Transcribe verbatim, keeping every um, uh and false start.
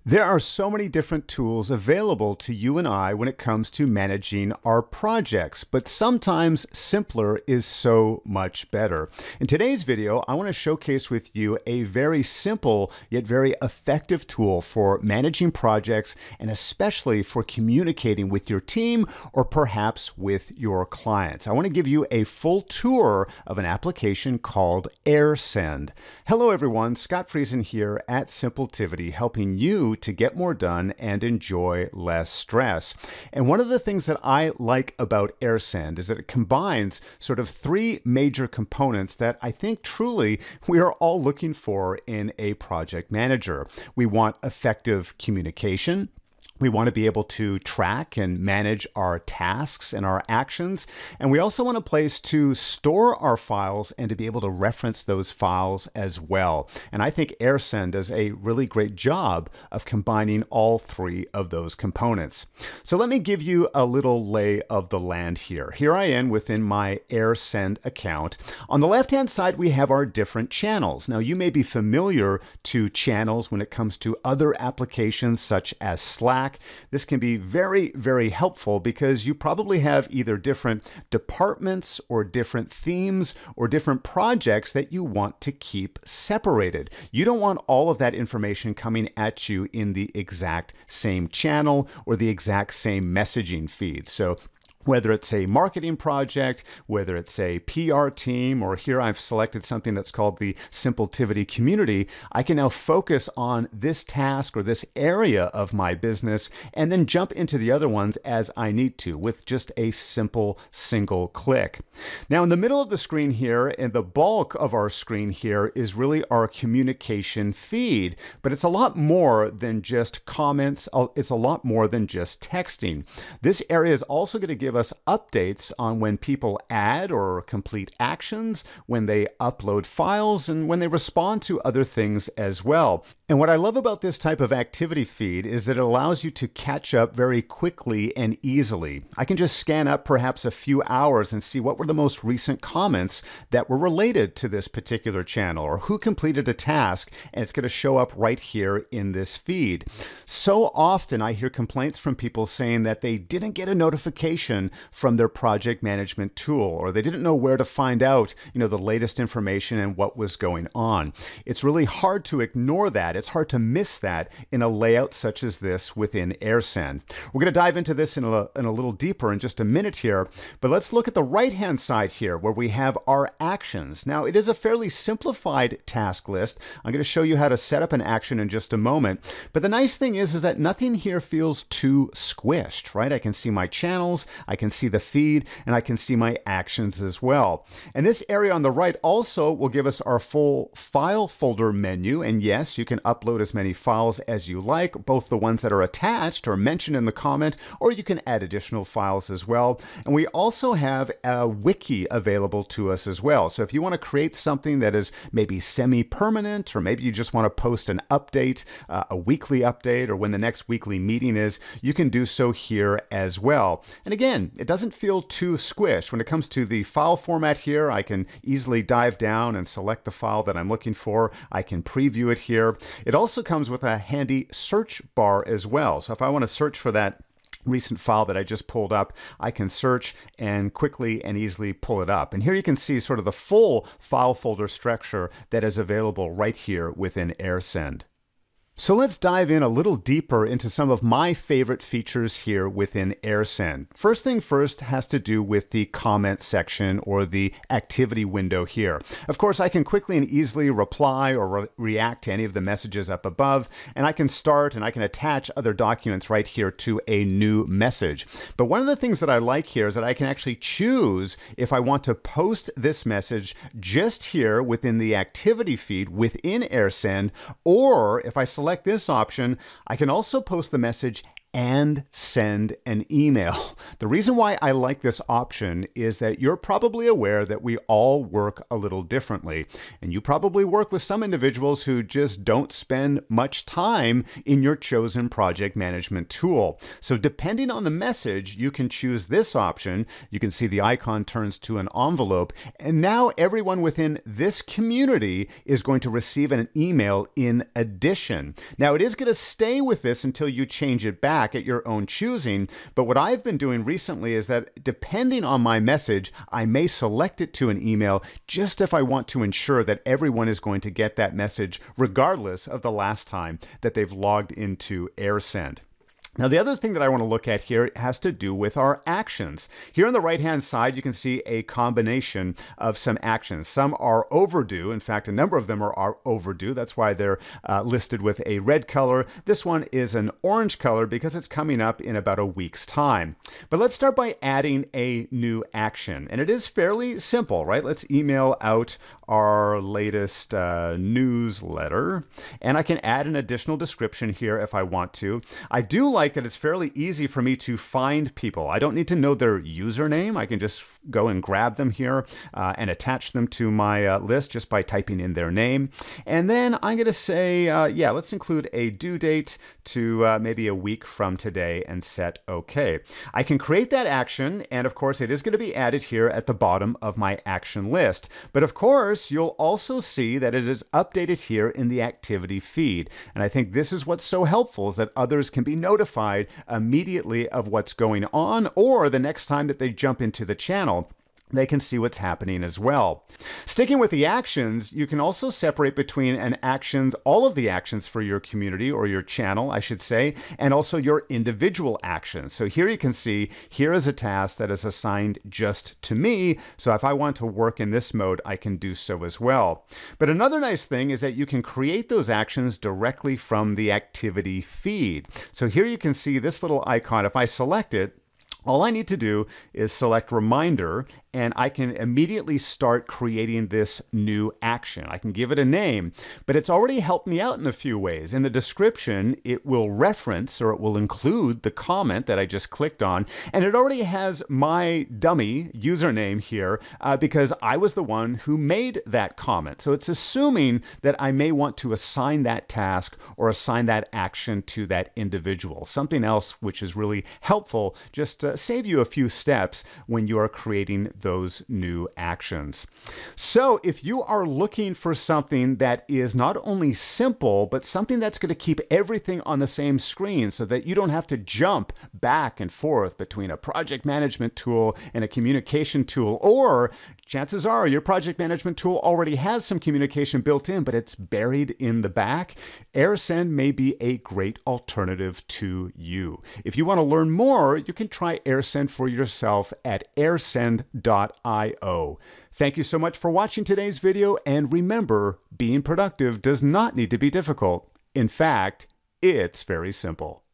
There are so many different tools available to you and I when it comes to managing our projects, but sometimes simpler is so much better. In today's video, I want to showcase with you a very simple yet very effective tool for managing projects and especially for communicating with your team or perhaps with your clients. I want to give you a full tour of an application called AirSend. Hello everyone, Scott Friesen here at Simpletivity, helping you to get more done and enjoy less stress. And one of the things that I like about AirSend is that it combines sort of three major components that I think truly we are all looking for in a project manager. We want effective communication. We want to be able to track and manage our tasks and our actions. And we also want a place to store our files and to be able to reference those files as well. And I think AirSend does a really great job of combining all three of those components. So let me give you a little lay of the land here. Here I am within my AirSend account. On the left-hand side, we have our different channels. Now, you may be familiar to channels when it comes to other applications such as Slack. This can be very, very helpful because you probably have either different departments or different themes or different projects that you want to keep separated. You don't want all of that information coming at you in the exact same channel or the exact same messaging feed. So whether it's a marketing project, whether it's a P R team, or here I've selected something that's called the Simpletivity community, I can now focus on this task or this area of my business and then jump into the other ones as I need to with just a simple single click. Now in the middle of the screen here, and the bulk of our screen here is really our communication feed, but it's a lot more than just comments. It's a lot more than just texting. This area is also going to give us updates on when people add or complete actions, when they upload files, and when they respond to other things as well. And what I love about this type of activity feed is that it allows you to catch up very quickly and easily. I can just scan up perhaps a few hours and see what were the most recent comments that were related to this particular channel or who completed a task, and it's going to show up right here in this feed. So often I hear complaints from people saying that they didn't get a notification from their project management tool, or they didn't know where to find out, you know, the latest information and what was going on. It's really hard to ignore that. It's hard to miss that in a layout such as this within AirSend. We're going to dive into this in a, in a little deeper in just a minute here, but let's look at the right-hand side here where we have our actions. Now, it is a fairly simplified task list. I'm going to show you how to set up an action in just a moment, but the nice thing is, is that nothing here feels too squished, right? I can see my channels, I can see the feed, and I can see my actions as well. And this area on the right also will give us our full file folder menu. And yes, you can upload as many files as you like, both the ones that are attached or mentioned in the comment, or you can add additional files as well. And we also have a wiki available to us as well. So if you want to create something that is maybe semi-permanent, or maybe you just want to post an update, uh, a weekly update, or when the next weekly meeting is, you can do so here as well. And again, it doesn't feel too squished. When it comes to the file format here, I can easily dive down and select the file that I'm looking for. I can preview it here. It also comes with a handy search bar as well. So if I want to search for that recent file that I just pulled up, I can search and quickly and easily pull it up. And here you can see sort of the full file folder structure that is available right here within AirSend. So let's dive in a little deeper into some of my favorite features here within AirSend. First thing first has to do with the comment section or the activity window here. Of course, I can quickly and easily reply or re react to any of the messages up above, and I can start and I can attach other documents right here to a new message. But one of the things that I like here is that I can actually choose if I want to post this message just here within the activity feed within AirSend, or if I select Select this option, I can also post the message and send an email. The reason why I like this option is that you're probably aware that we all work a little differently. And you probably work with some individuals who just don't spend much time in your chosen project management tool. So depending on the message, you can choose this option. You can see the icon turns to an envelope. And now everyone within this community is going to receive an email in addition. Now it is going to stay with this until you change it back at your own choosing. But what I've been doing recently is that depending on my message, I may select it to an email just if I want to ensure that everyone is going to get that message regardless of the last time that they've logged into AirSend. Now, the other thing that I want to look at here has to do with our actions. Here on the right-hand side, you can see a combination of some actions. Some are overdue. In fact, a number of them are, are overdue. That's why they're uh, listed with a red color. This one is an orange color because it's coming up in about a week's time. But let's start by adding a new action. And it is fairly simple, right? Let's email out our latest uh, newsletter. And I can add an additional description here if I want to. I do like that it's fairly easy for me to find people. I don't need to know their username. I can just go and grab them here uh, and attach them to my uh, list just by typing in their name. And then I'm going to say, uh, yeah, let's include a due date to uh, maybe a week from today and set OK. I can create that action. And of course, it is going to be added here at the bottom of my action list. But of course, you'll also see that it is updated here in the activity feed. And I think this is what's so helpful is that others can be notified immediately of what's going on, or the next time that they jump into the channel, they can see what's happening as well. Sticking with the actions, you can also separate between an actions, all of the actions for your community or your channel, I should say, and also your individual actions. So here you can see, here is a task that is assigned just to me. So if I want to work in this mode, I can do so as well. But another nice thing is that you can create those actions directly from the activity feed. So here you can see this little icon. If I select it, all I need to do is select Reminder, and I can immediately start creating this new action. I can give it a name, but it's already helped me out in a few ways. In the description, it will reference or it will include the comment that I just clicked on, and it already has my dummy username here uh, because I was the one who made that comment. So it's assuming that I may want to assign that task or assign that action to that individual. Something else which is really helpful, just to save you a few steps when you are creating those new actions. So if you are looking for something that is not only simple, but something that's going to keep everything on the same screen so that you don't have to jump back and forth between a project management tool and a communication tool, or chances are your project management tool already has some communication built in, but it's buried in the back, AirSend may be a great alternative to you. If you want to learn more, you can try AirSend for yourself at airsend dot i o. Thank you so much for watching today's video, and remember, being productive does not need to be difficult. In fact, it's very simple.